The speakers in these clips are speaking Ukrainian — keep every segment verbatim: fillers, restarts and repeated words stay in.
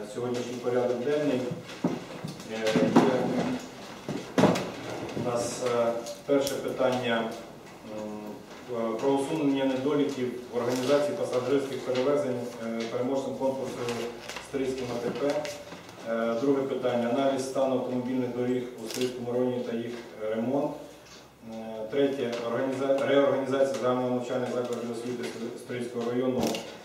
сьогоднішній порядок денний. У нас перше питання про усунення недоліків в організації пасажирських перевезень переможцем конкурсу Стрийським АТП. Друге питання – аналіз стану автомобільних доріг у Стрийському районі та їх ремонт. Третє – реорганізація загального навчальних закладів освіти Стрийського району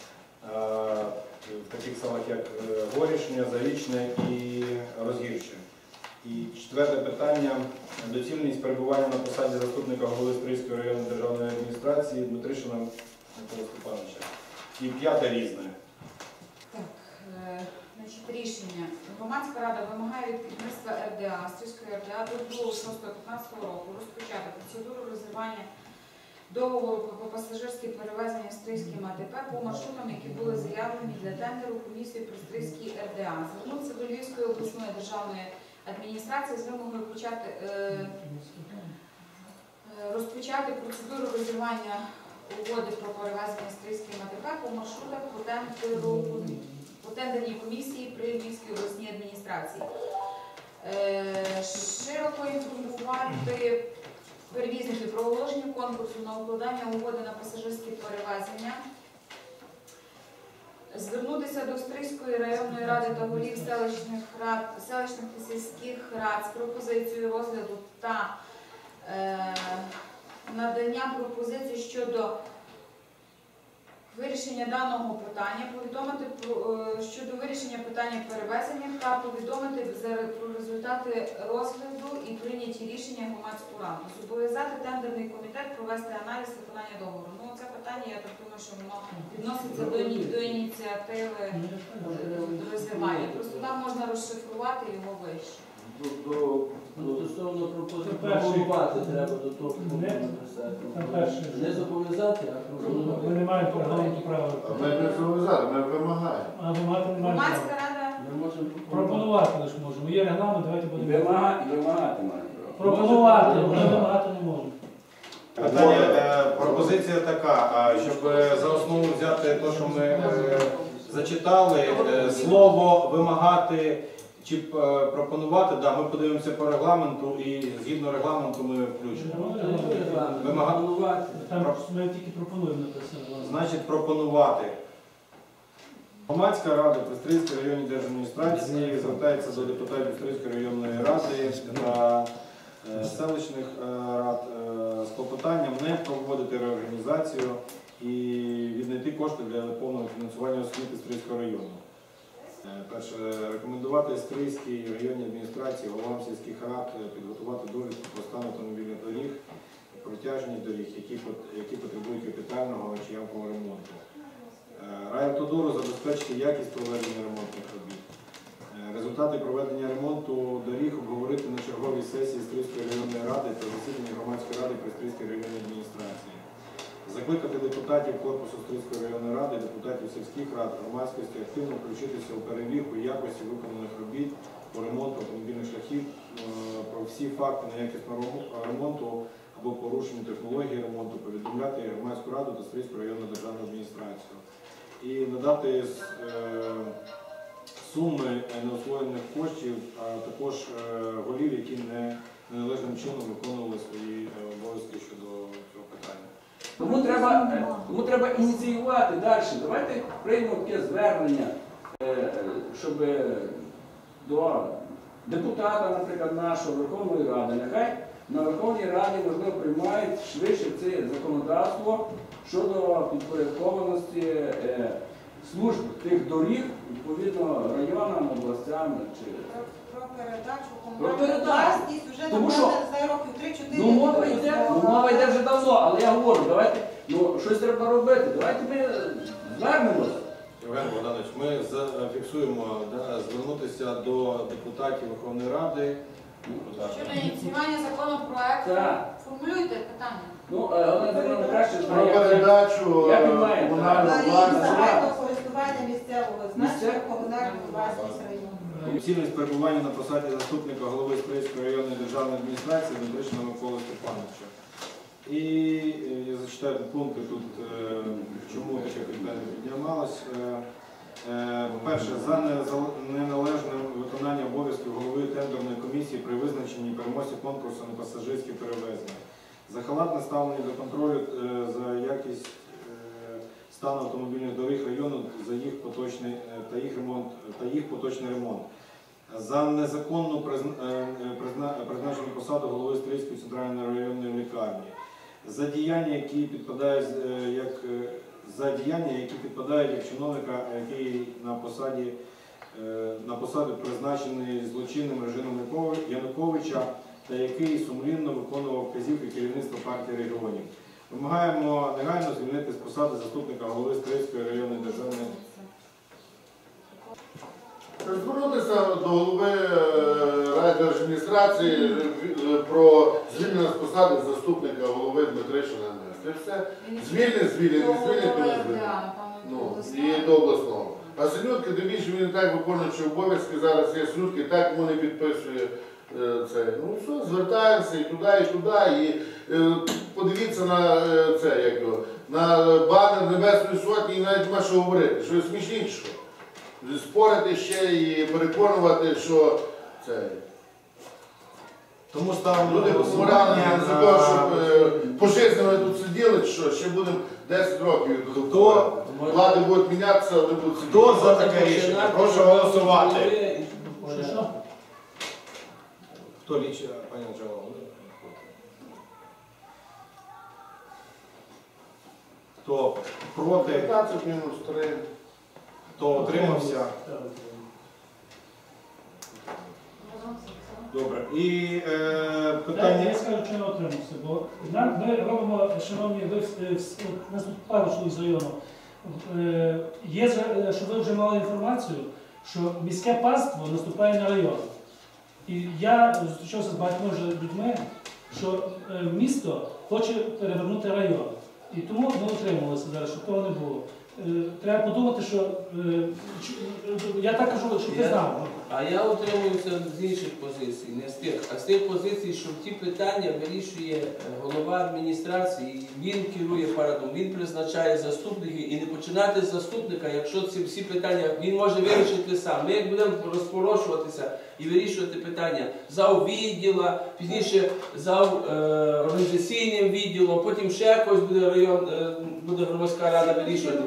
в таких селах, як Горішня, Зарічне і Розгірче. І четверте питання – доцільність перебування на посаді заступника голови Стрийської районної державної адміністрації Дмитришина Миколи Степановича. І п'яте – різне. Так, значить, рішення. Громадська рада вимагає від керівництва ер де а, Стрийської ер де а до другого шостого п'ятнадцятого року розпочати процедуру розірвання договору про пасажирські перевезення Стрийським АТП по маршрутам, які були заявлені для тендеру комісії при Стрийській ер де а. Звернутися до Львівської обласної державної адміністрації з вимогою почати, е, розпочати процедуру розірвання угоди про перевезення Стрийським АТП по маршрутах по тендеру по тендерній комісії при Львівській обласній адміністрації. Е, широко інформувати перевізників про оголошення конкурсу на укладання угоди на пасажирські перевезення, звернутися до Стрийської районної ради та голів селищних рад, селищних та сільських рад з пропозицією розгляду та е, надання пропозицій щодо вирішення даного питання, повідомити про, щодо вирішення питання перевезення та повідомити про результати розгляду і прийняті рішення громадську раду. Зобов'язати тендерний комітет провести аналіз виконання договору. Ну, це питання, я так думаю, що воно відноситься до, до ініціативи розірвання. Просто там можна розшифрувати його вище. Стосовно пропонувати треба до того, не зобов'язати, а пропонувати. Ми не маємо парламенту права. Ми не зобов'язати, ми вимагаємо. А вимагати не маємо Громадська права. рада Ми можемо Пропонувати лише можемо. Є регламент, давайте будемо. вимагати, вимагати маємо право. Пропонувати, ми вимагати не можемо. Питання, е, пропозиція така, щоб за основу взяти те, що ми е, зачитали, е, слово вимагати чи е, пропонувати, да, ми подивимося по регламенту і згідно регламенту ми включимо. Вимагати. Там ми тільки пропонуємо написано. Значить, пропонувати. Громадська рада при Стрийській районній держадміністрації звертається до депутатів Стрийської районної ради та е, селищних е, рад е, з клопотанням не проводити реорганізацію і віднайти кошти для повного фінансування освіти Стрийського району. Е, перше, рекомендувати Стрийській районній адміністрації, головам сільських рад підготувати довідку про стан автомобільних доріг, протяжність доріг, які, які потребують капітального чи ямкового ремонту. Райавтодору забезпечити якість проведення ремонтних робіт. Результати проведення ремонту доріг обговорити на черговій сесії Стрийської районної ради та засіданні громадської ради при Стрийській районній адміністрації. Закликати депутатів корпусу Стрийської районної ради, депутатів сільських рад, громадськості активно включитися у перевірку якості виконаних робіт по ремонту автомобільних шляхів, про всі факти неякісного ремонту або порушення технології ремонту, повідомляти громадську раду та Стрийську районну державну адміністрацію. І надати е, суми неосвоєних коштів, а також е, голів, які не неналежним чином виконували свої обов'язки щодо цього питання. Тому треба, тому треба ініціювати далі. Давайте приймемо таке звернення, щоб до депутата, наприклад, нашого Верховної Ради, нехай на Верховній Раді, можливо, приймають швидше це законодавство щодо підпорядкованості е, служб тих доріг, відповідно, районам, областям. Чи... про передачу Про комунальної передачу. власність вже Тому що- за років три-чотири. Ну, мова йде, ну, мова йде вже давно, але я говорю, давайте, ну, щось треба робити, давайте ми звернемося. Євген Богданович, ми зафіксуємо да, звернутися до депутатів Верховної Ради. Щодо ініціювання законопроекту, Так. формулюйте питання. Ну, але це краще Про знає. передачу Як він має? комунальної Так. власності. Загального користування місцевого значення Місцевого? комунальної власність району. Доцільність перебування на посаді заступника голови Стрийської районної державної адміністрації Дмитришина Миколи Степановича. І я зачитаю пункти тут, чому таке питання піднімалось. Е, По-перше, за незал- неналежним виконанням обов'язків голови тендерної комісії при визначенні переможців конкурсу на пасажирські перевезення. За халатне ставлення до контролю е, за якість е, стану автомобільних доріг району за їх поточний е, та їх ремонт та їх поточний ремонт. За незаконну призна- е, призна- призначену посаду голови Стрийської центральної районної лікарні. За діяння, які підпадають е, як е, за діяння, які підпадають як чиновника, який на посаді е, на посаду призначений злочинним режимом Якови- Януковича та який сумлінно виконував вказівки керівництва партії регіонів. Вимагаємо негайно звільнити з посади заступника голови Стрийської районної державної. Звернутися до голови е, райдержадміністрації е, про звільнення з посади заступника голови Дмитришина. Це все. Звільнить, звільнить, не звільнить, то не звільнить. Ну, і до обласного. А Селюдки, тим більше він і так виконуючи обов'язки, зараз є Селюдки, так йому не підписує е, це. Ну все, звертаємося і туди, і туди. І е, подивіться на е, це, як його, на банер Небесної Сотні і навіть нема що говорити. Що смішніше, що? Спорити ще і переконувати, що це. Тому ставимо Люди на помирали голосування за того, щоб е, пожизненно тут сиділи, що ще будемо десять років. Хто? Влади будуть мінятися, вони будуть сидіти. Хто за таке рішення? Прошу голосувати. Що, що? Хто лічить, пані Анжела? Хто проти? п'ятнадцять мінус три. Хто утримався? Добре. І е, Питання, питання. я скажу, що не отримався, бо нам- ми робимо, шановні, ви е, вс- от нас тут пару чоловік з району. Е, Є, за- е, що ви вже мали інформацію, що міське панство наступає на район. І я зустрічався з багатьма вже людьми, що е, місто хоче перевернути район. І тому ми утримувалися зараз, щоб того не було. Е, Треба подумати, що е, ч- я так кажу, щоб ти Я- знав. А я утримуюся з інших позицій, не з тих, а з тих позицій, що ті питання вирішує е, голова адміністрації, він керує парадом, він призначає заступників і не починати з заступника, якщо ці всі питання він може вирішити сам. Ми як будемо розпорошуватися і вирішувати питання за відділа, пізніше за е, організаційним відділом, потім ще якось буде район, е, буде громадська рада вирішувати.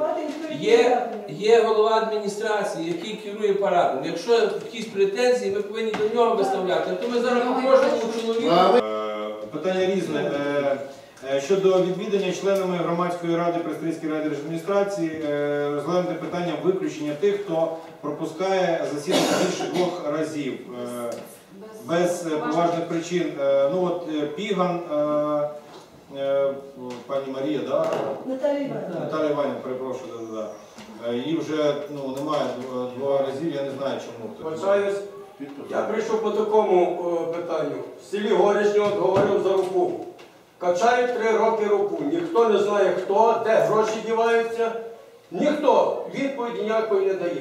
Є, є голова адміністрації, який керує парадом. Якщо якісь претензії, ви повинні до нього виставляти. То ми зараз по кожному чоловіку. Е, Питання різне. Е, е, Щодо відвідання членами громадської ради при Стрийській райдержадміністрації, е, розглянути питання виключення тих, хто пропускає засідання більше двох разів е, без е, поважних причин. Е, Ну от е, Піган, е, е, пані Марія, да? Наталія Іванівна. Наталя Іванівна, перепрошую, да, да, да. Е, її вже ну, немає дв- два разів, я не знаю чому. Вважаюсь, я прийшов по такому е, питанню. В селі Горішнє от говорив за руку. Качають три роки руку. Ніхто не знає хто, де гроші діваються. Ніхто відповіді ніякої не дає.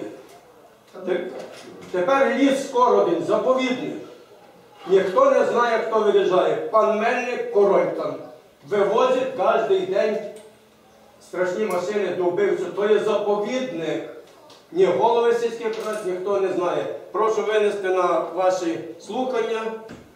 Те- Тепер ліс Скородин, заповідник. Ніхто не знає, хто виріжає. Пан Мельник, король там. Вивозить кожен день страшні машини до вбивців. То є заповідник. Ні голови сільських рад, ніхто не знає. Прошу винести на ваші слухання